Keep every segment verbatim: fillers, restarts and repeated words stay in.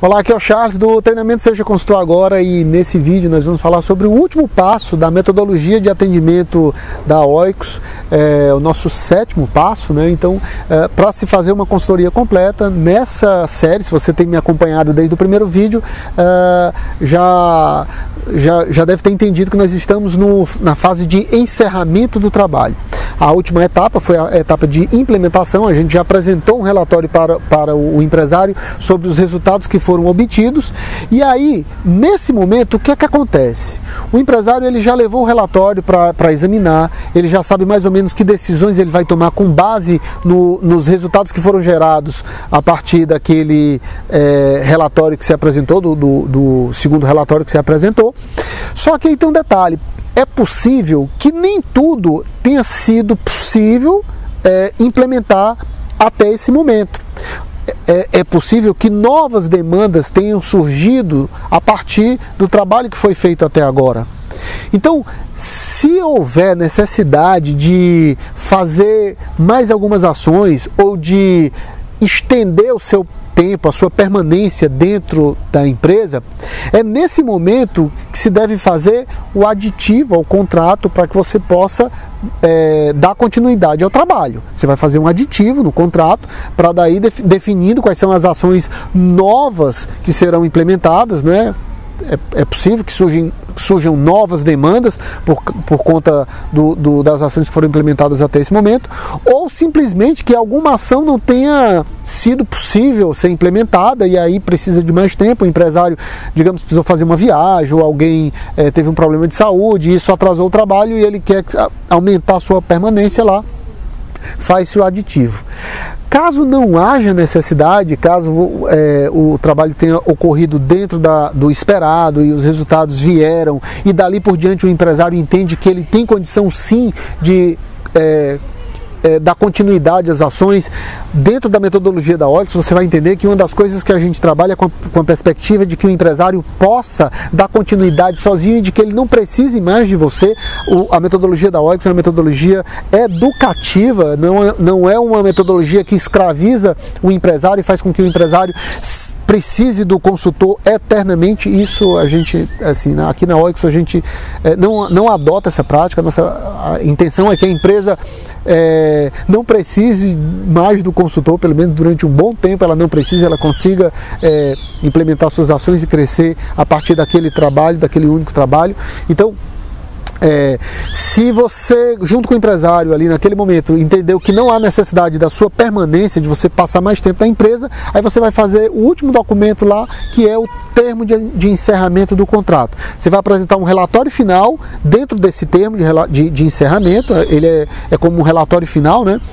Olá, aqui é o Charles do Treinamento Seja Consultor Agora, e nesse vídeo nós vamos falar sobre o último passo da metodologia de atendimento da Oikos, é, o nosso sétimo passo, né? Então, é, para se fazer uma consultoria completa, nessa série, se você tem me acompanhado desde o primeiro vídeo, é, já, já, já deve ter entendido que nós estamos no, na fase de encerramento do trabalho. A última etapa foi a etapa de implementação. A gente já apresentou um relatório para, para o empresário sobre os resultados que foram obtidos, e aí, nesse momento, o que é que acontece? O empresário ele já levou o relatório para examinar, ele já sabe mais ou menos que decisões ele vai tomar com base no, nos resultados que foram gerados a partir daquele é, relatório que se apresentou, do, do, do segundo relatório que se apresentou. Só que aí tem um detalhe: é possível que nem tudo tenha sido possível é, implementar até esse momento. É, é possível que novas demandas tenham surgido a partir do trabalho que foi feito até agora. Então, se houver necessidade de fazer mais algumas ações ou de estender o seu tempo, a sua permanência dentro da empresa, é nesse momento que se deve fazer o aditivo ao contrato para que você possa é, dar continuidade ao trabalho. Você vai fazer um aditivo no contrato para daí def definindo quais são as ações novas que serão implementadas, né? É, é possível que surgem, surjam novas demandas por, por conta do, do, das ações que foram implementadas até esse momento, ou simplesmente que alguma ação não tenha sido possível ser implementada e aí precisa de mais tempo. O empresário, digamos, precisou fazer uma viagem, ou alguém é, teve um problema de saúde e isso atrasou o trabalho e ele quer aumentar a sua permanência lá, faz-se o aditivo. Caso não haja necessidade, caso é, o trabalho tenha ocorrido dentro da, do esperado e os resultados vieram, e dali por diante o empresário entende que ele tem condição sim de é, é, dar continuidade às ações, dentro da metodologia da Oikos você vai entender que uma das coisas que a gente trabalha com a, com a perspectiva de que o empresário possa dar continuidade sozinho e de que ele não precise mais de você. O, a metodologia da Oikos é uma metodologia educativa, não é, não é uma metodologia que escraviza o empresário e faz com que o empresário precise do consultor eternamente. Isso a gente, assim, aqui na Oikos a gente é, não, não adota essa prática. A nossa a intenção é que a empresa é, não precise mais do consultor, pelo menos durante um bom tempo ela não precisa, ela consiga é, implementar suas ações e crescer a partir daquele trabalho, daquele único trabalho. Então, É, se você, junto com o empresário ali naquele momento, entendeu que não há necessidade da sua permanência, de você passar mais tempo na empresa, aí você vai fazer o último documento lá, que é o termo de, de encerramento do contrato. Você vai apresentar um relatório final dentro desse termo de, de, de encerramento, ele é, é como um relatório final, né?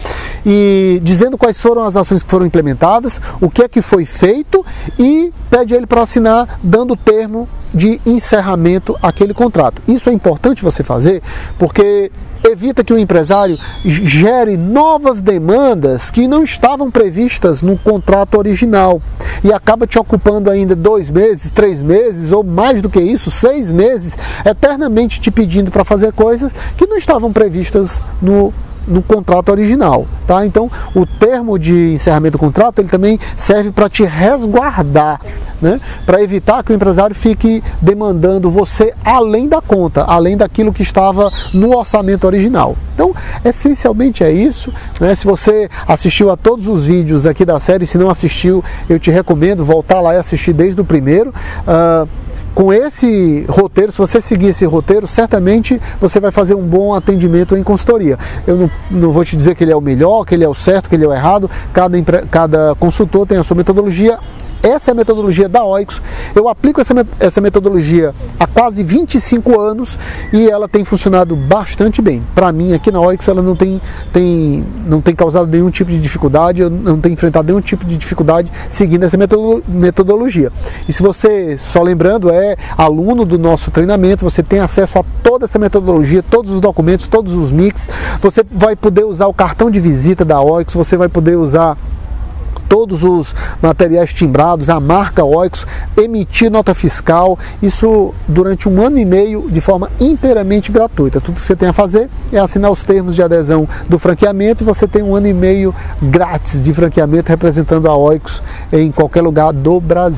E dizendo quais foram as ações que foram implementadas, o que é que foi feito, e pede ele para assinar, dando o termo de encerramento àquele contrato. Isso é importante você fazer porque evita que o empresário gere novas demandas que não estavam previstas no contrato original e acaba te ocupando ainda dois meses, três meses ou mais do que isso, seis meses, eternamente te pedindo para fazer coisas que não estavam previstas no no contrato original, tá? Então, o termo de encerramento do contrato, ele também serve para te resguardar, né? Para evitar que o empresário fique demandando você além da conta, além daquilo que estava no orçamento original. Então, essencialmente é isso, né? Se você assistiu a todos os vídeos aqui da série, se não assistiu, eu te recomendo voltar lá e assistir desde o primeiro. Uh, Com esse roteiro, se você seguir esse roteiro, certamente você vai fazer um bom atendimento em consultoria. Eu não, não vou te dizer que ele é o melhor, que ele é o certo, que ele é o errado. Cada, cada consultor tem a sua metodologia. Essa é a metodologia da Oikos. Eu aplico essa, essa metodologia há quase vinte e cinco anos e ela tem funcionado bastante bem. Para mim, aqui na Oikos, ela não tem, tem, não tem causado nenhum tipo de dificuldade, eu não tenho enfrentado nenhum tipo de dificuldade seguindo essa metodologia. E se você, só lembrando, é aluno do nosso treinamento, você tem acesso a toda essa metodologia, todos os documentos, todos os mix. Você vai poder usar o cartão de visita da Oikos, você vai poder usar todos os materiais timbrados, a marca Oikos, emitir nota fiscal, isso durante um ano e meio de forma inteiramente gratuita. Tudo que você tem a fazer é assinar os termos de adesão do franqueamento e você tem um ano e meio grátis de franqueamento representando a Oikos em qualquer lugar do Brasil.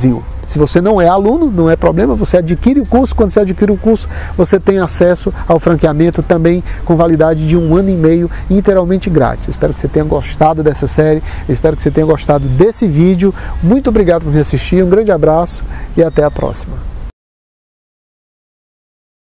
Se você não é aluno, não é problema, você adquire o curso. Quando você adquire o curso, você tem acesso ao franqueamento também com validade de um ano e meio, inteiramente grátis. Eu espero que você tenha gostado dessa série, eu espero que você tenha gostado desse vídeo. Muito obrigado por me assistir, um grande abraço e até a próxima.